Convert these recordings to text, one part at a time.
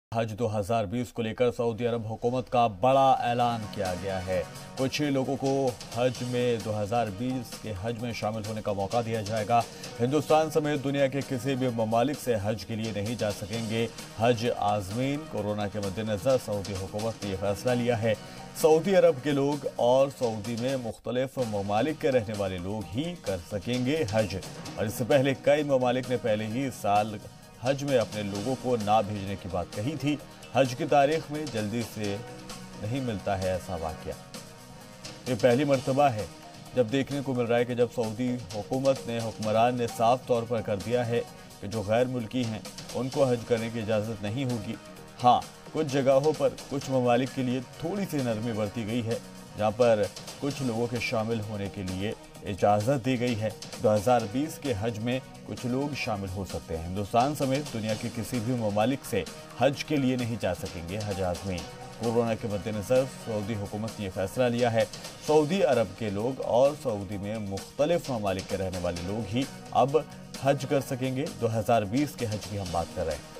हज 2020 को लेकर सऊदी अरब हुकूमत का बड़ा ऐलान किया गया है। कुछ ही लोगों को हज में 2020 के हज में शामिल होने का मौका दिया जाएगा। हिंदुस्तान समेत दुनिया के किसी भी ममालिक से हज के लिए नहीं जा सकेंगे हज आज़मीन। कोरोना के मद्देनजर सऊदी हुकूमत ने यह फैसला लिया है। सऊदी अरब के लोग और सऊदी में मुख्तलिफ ममालिक के रहने वाले लोग ही कर सकेंगे हज। और इससे पहले कई ममालिक ने पहले ही इस साल हज में अपने लोगों को ना भेजने की बात कही थी। हज की तारीख में जल्दी से नहीं मिलता है ऐसा वाकया। ये पहली मर्तबा है जब देखने को मिल रहा है कि जब सऊदी हुकूमत ने हुक्मरान ने साफ तौर पर कर दिया है कि जो गैर मुल्की हैं उनको हज करने की इजाज़त नहीं होगी। हाँ, कुछ जगहों पर कुछ ममालिक के लिए थोड़ी सी नरमी बरती गई है, जहाँ पर कुछ लोगों के शामिल होने के लिए इजाज़त दी गई है। 2020 के हज में कुछ लोग शामिल हो सकते हैं। हिंदुस्तान समेत दुनिया के किसी भी ममालिक से हज के लिए नहीं जा सकेंगे हज आज़मीन। कोरोना के मद्देनजर सऊदी हुकूमत ने यह फैसला लिया है। सऊदी अरब के लोग और सऊदी में मुख्तलिफ ममालिक के रहने वाले लोग ही अब हज कर सकेंगे। 2020 के हज की हम बात कर रहे हैं।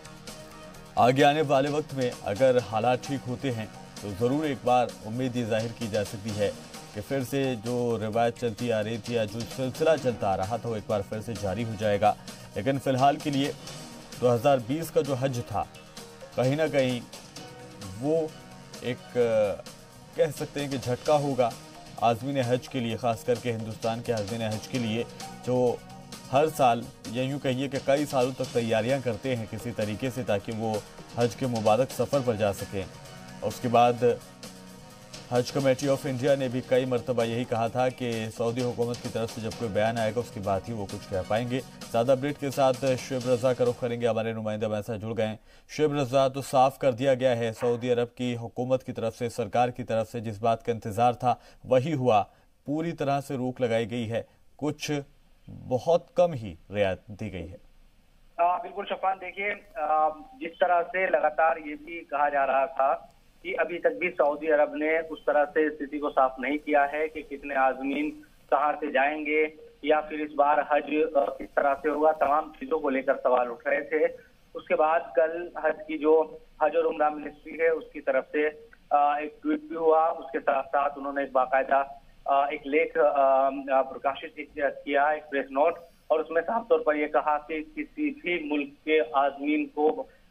आगे आने वाले वक्त में अगर हालात ठीक होते हैं तो ज़रूर एक बार उम्मीद ये जाहिर की जा सकती है कि फिर से जो रिवायत चलती आ रही थी या जो सिलसिला चलता आ रहा था वो एक बार फिर से जारी हो जाएगा। लेकिन फ़िलहाल के लिए 2020 का जो हज था कहीं ना कहीं वो एक कह सकते हैं कि झटका होगा आज़मीन हज के लिए, ख़ास करके हिंदुस्तान के आज़मीन हज के लिए जो हर साल या यूँ कहिए कि कई सालों तक तैयारियां करते हैं किसी तरीके से ताकि वो हज के मुबारक सफ़र पर जा सकें। उसके बाद हज कमेटी ऑफ इंडिया ने भी कई मरतबा यही कहा था कि सऊदी हुकूमत की तरफ से जब कोई बयान आएगा उसके बाद ही वो कुछ कह पाएंगे। ज़्यादा अपडेट के साथ शुएब रज़ा का रुख करेंगे, हमारे नुमाइंदा हमारे साथ जुड़ गए हैं। शुएब रज़ा, तो साफ कर दिया गया है सऊदी अरब की हुकूमत की तरफ से, सरकार की तरफ से जिस बात का इंतज़ार था वही हुआ। पूरी तरह से रोक लगाई गई है, कुछ बहुत कम ही रियायत दी गई है। बिल्कुल शफान, देखिए जिस तरह से लगातार ये भी कहा जा रहा था कि अभी तक भी सऊदी अरब ने उस तरह से स्थिति को साफ नहीं किया है कि कितने आज़मीन कहाँ से जाएंगे या फिर इस बार हज किस तरह से होगा, तमाम चीजों को लेकर सवाल उठ रहे थे। उसके बाद कल हज की जो हज और उम्रा मिनिस्ट्री है उसकी तरफ से एक ट्वीट भी हुआ। उसके साथ साथ उन्होंने एक बाकायदा एक लेख प्रकाशित किया, एक प्रेस नोट, और उसमें साफ तौर पर यह कहा कि किसी भी मुल्क के आज़मीन को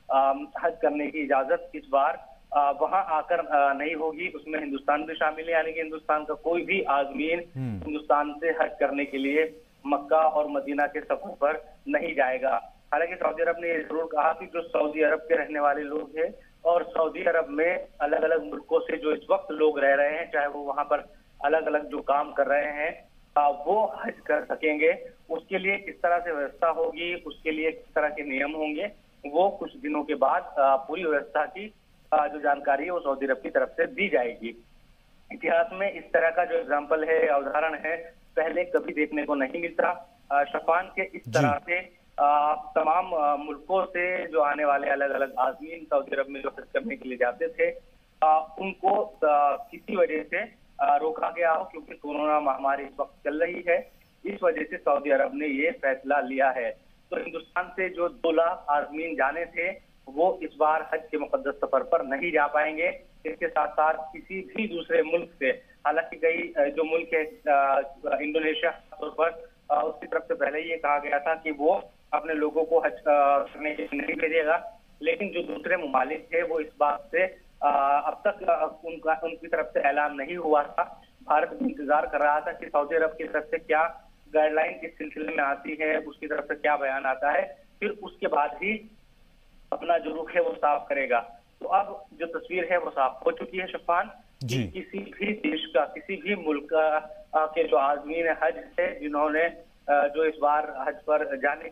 हज करने की इजाजत इस बार वहां आकर नहीं होगी। उसमें हिंदुस्तान भी शामिल है, यानी कि हिंदुस्तान का कोई भी आज़मीन हिंदुस्तान से हज करने के लिए मक्का और मदीना के सफर पर नहीं जाएगा। हालांकि सऊदी अरब ने यह जरूर कहा कि जो सऊदी अरब के रहने वाले लोग हैं और सऊदी अरब में अलग अलग मुल्कों से जो इस वक्त लोग रह रहे हैं, चाहे वो वहां पर अलग अलग जो काम कर रहे हैं, वो हज कर सकेंगे। उसके लिए किस तरह से व्यवस्था होगी, उसके लिए किस तरह के नियम होंगे, वो कुछ दिनों के बाद पूरी व्यवस्था की जो जानकारी है वो सऊदी अरब की तरफ से दी जाएगी। इतिहास में इस तरह का जो एग्जाम्पल है, उदाहरण है, पहले कभी देखने को नहीं मिलता। शफान के इस तरह से तमाम मुल्कों से जो आने वाले अलग अलग आज़मीन सऊदी अरब में जो हज करने के लिए जाते थे उनको किसी वजह से रोका गया हो, क्योंकि कोरोना महामारी इस वक्त चल रही है। इस वजह से सऊदी अरब ने ये फैसला लिया है। तो हिंदुस्तान से जो 2 लाख आज़मीन जाने थे वो इस बार हज के मुकद्दस सफर पर नहीं जा पाएंगे। इसके साथ साथ किसी भी दूसरे मुल्क से, हालांकि कई जो मुल्क है इंडोनेशिया तौर पर, उसकी तरफ से पहले ये कहा गया था कि वो अपने लोगों को हज करने के लिए नहीं भेजेगा, लेकिन जो दूसरे ममालिक थे वो इस बात से अब तक उनकी तरफ से ऐलान नहीं हुआ था। भारत भी इंतजार कर रहा था कि सऊदी अरब की तरफ से क्या गाइडलाइन किस सिलसिले में आती है, उसकी तरफ से क्या बयान आता है, फिर उसके बाद ही अपना जो रुख है वो साफ करेगा। तो अब जो तस्वीर है वो साफ हो चुकी है शफान, कि किसी भी देश का, किसी भी मुल्क के जो आज़मीन हज है जिन्होंने जो इस बार हज पर जाने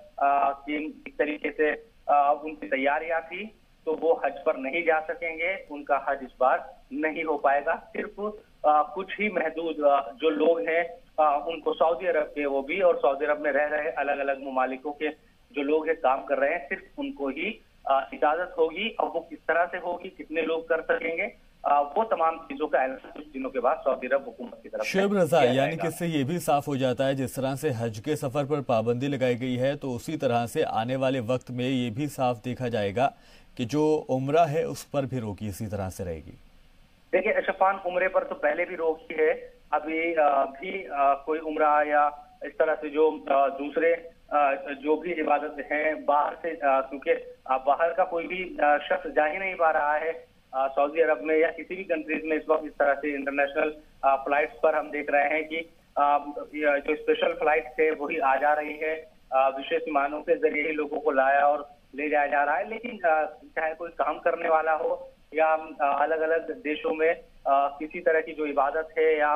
की एक तरीके से उनकी तैयारियां थी, तो वो हज पर नहीं जा सकेंगे। उनका हज इस बार नहीं हो पाएगा। सिर्फ कुछ ही महदूद जो लोग हैं उनको सऊदी अरब के, वो भी और सऊदी अरब में रह रहे अलग अलग ममालिकों के जो लोग हैं, काम कर रहे हैं, सिर्फ उनको ही इजाजत होगी। और वो किस तरह से होगी, कितने लोग कर सकेंगे, वो तमाम चीजों का ऐलान कुछ दिनों के बाद सऊदी अरब हुकूमत की तरफ से शुएब रज़ा, यानी कि इससे ये भी साफ हो जाता है जिस तरह से हज के सफर पर पाबंदी लगाई गई है तो उसी तरह से आने वाले वक्त में ये भी साफ देखा जाएगा कि जो उम्रा है उस पर भी रोक इसी तरह से रहेगी? देखिए शफान, उम्रे पर तो पहले भी रोक ही है। अभी भी कोई उम्रा या इस तरह से जो दूसरे जो भी इबादत हैं बाहर से, क्योंकि बाहर का कोई भी शख्स जा ही नहीं पा रहा है सऊदी अरब में या किसी भी कंट्रीज में इस वक्त। इस तरह से इंटरनेशनल फ्लाइट्स पर हम देख रहे हैं कि जो स्पेशल फ्लाइट थे वही आ जा रही है, विशेष विमानों के जरिए ही लोगों को लाया और ले जाया जा रहा है। लेकिन चाहे कोई काम करने वाला हो या अलग अलग देशों में किसी तरह की जो इबादत है या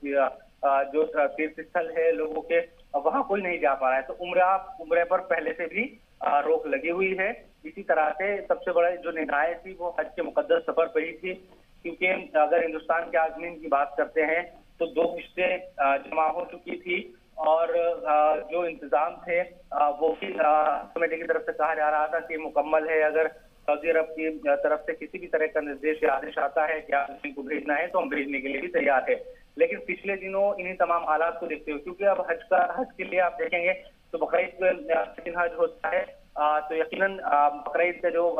जो तीर्थ स्थल है लोगों के, वहां कोई नहीं जा पा रहा है। तो उम्रे पर पहले से भी रोक लगी हुई है। इसी तरह से सबसे बड़ा जो निगाहें थी वो हज के मुकद्दस सफर पर ही थी, क्योंकि अगर हिंदुस्तान के आज़मीन की बात करते हैं तो 2 किश्तें जमा हो चुकी थी और जो इंतजाम थे वो भी कमेटी की तरफ से कहा जा रहा था कि मुकम्मल है। अगर सऊदी अरब की तरफ से किसी भी तरह का निर्देश या आदेश आता है कि आप इनको भेजना है तो हम भेजने के लिए भी तैयार है। लेकिन पिछले दिनों इन्हीं तमाम हालात को देखते हुए, क्योंकि अब हज के लिए आप देखेंगे तो बकरीद हज होता है, तो यकीनन बकरीद का जो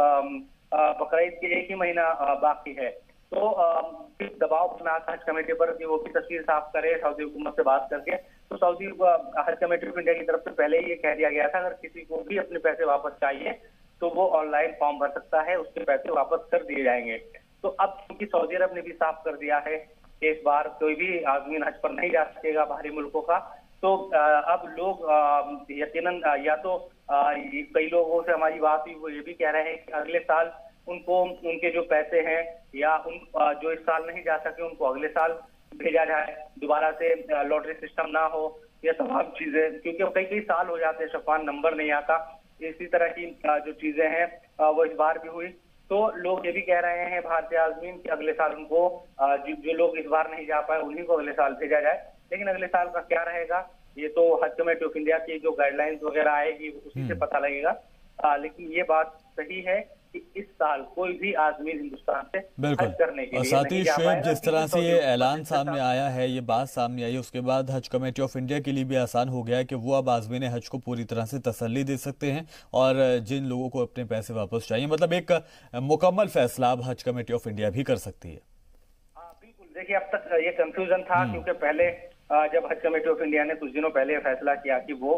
बकरीद के 1 ही महीना बाकी है। तो दबाव बना हज कमेटी पर कि वो भी तस्वीर साफ करे सऊदी हुकूमत से बात करके। तो सऊदी हज कमेटी ऑफ इंडिया की तरफ से पहले ही ये कह दिया गया था अगर किसी को भी अपने पैसे वापस चाहिए तो वो ऑनलाइन फॉर्म भर सकता है, उसके पैसे वापस कर दिए जाएंगे। तो अब क्योंकि सऊदी अरब ने भी साफ कर दिया है कि इस बार कोई भी आज़मीन हज पर नहीं जा सकेगा बाहरी मुल्कों का, तो अब लोग यकीनन या तो कई लोगों से हमारी बात हुई वो ये भी कह रहे हैं कि अगले साल उनको उनके जो पैसे हैं या उन जो इस साल नहीं जा सके उनको अगले साल भेजा जाए, दोबारा से लॉटरी सिस्टम ना हो, ये तमाम चीजें, क्योंकि कई साल हो जाते हैं शफान, नंबर नहीं आता। इसी तरह की जो चीजें हैं वो इस बार भी हुई। तो लोग ये भी कह रहे हैं भारतीय आज़मीन कि अगले साल उनको जो लोग इस बार नहीं जा पाए उन्हीं को अगले साल भेजा जाए। लेकिन अगले साल का क्या रहेगा ये तो हज कमेटी ऑफ इंडिया की जो गाइडलाइंस वगैरह आएगी उसी से पता लगेगा। लेकिन ये बात सही है कि इस साल कोई भी आज़मीन हिंदुस्तान से हज करने के और लिए साथ ही नहीं जा शुएब, पाएगा। जिस तरह से ये ऐलान सामने आया है, ये बात सामने आई है, उसके बाद हज कमेटी ऑफ इंडिया के लिए भी आसान हो गया है कि वो अब आज़मीन हज को पूरी तरह से तसल्ली दे सकते हैं और जिन लोगों को अपने पैसे वापस चाहिए, मतलब एक मुकम्मल फैसला अब हज कमेटी ऑफ इंडिया भी कर सकती है। बिल्कुल, देखिए अब तक ये कंफ्यूजन था क्योंकि पहले जब हज कमेटी ऑफ इंडिया ने कुछ दिनों पहले फैसला किया कि वो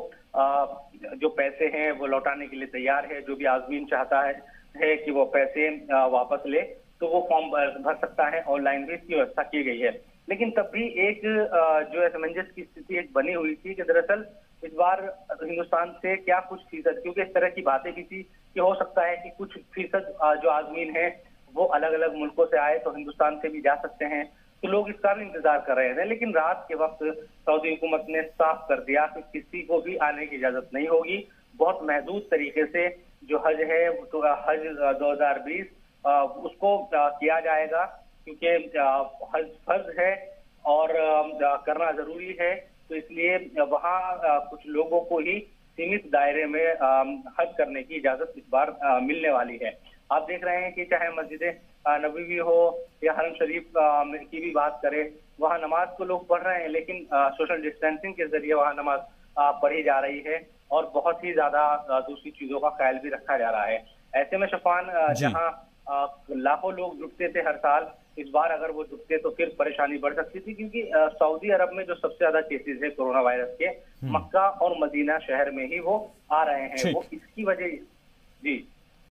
जो पैसे हैं वो लौटाने के लिए तैयार है, जो भी आज़मीन चाहता है कि वो पैसे वापस ले तो वो फॉर्म भर सकता है, ऑनलाइन भी इसकी व्यवस्था की गई है। लेकिन तब भी एक जो असमंजस की स्थिति एक बनी हुई थी कि दरअसल इस बार हिंदुस्तान से क्या कुछ फीसद, क्योंकि इस तरह की बातें भी थी कि हो सकता है कि कुछ फीसद जो आज़मीन है वो अलग अलग मुल्कों से आए तो हिंदुस्तान से भी जा सकते हैं, तो लोग इसका भी इंतजार कर रहे थे। लेकिन रात के वक्त सऊदी हुकूमत ने साफ कर दिया कि किसी को भी आने की इजाजत नहीं होगी। बहुत महदूद तरीके से जो हज है तो हज 2020 उसको किया जाएगा, क्योंकि हज फर्ज है और करना जरूरी है। तो इसलिए वहाँ कुछ लोगों को ही सीमित दायरे में हज करने की इजाजत इस बार मिलने वाली है। आप देख रहे हैं कि चाहे मस्जिद नबवी हो या हरम शरीफ की भी बात करें, वहाँ नमाज तो लोग पढ़ रहे हैं लेकिन सोशल डिस्टेंसिंग के जरिए वहाँ नमाज पढ़ी जा रही है और बहुत ही ज्यादा दूसरी चीजों का ख्याल भी रखा जा रहा है। ऐसे में शफान, जहाँ लाखों लोग जुटते थे हर साल, इस बार अगर वो जुटते तो फिर परेशानी बढ़ सकती थी, क्योंकि सऊदी अरब में जो सबसे ज्यादा केसेस है कोरोना वायरस के, मक्का और मदीना शहर में ही वो आ रहे हैं। वो इसकी वजह जी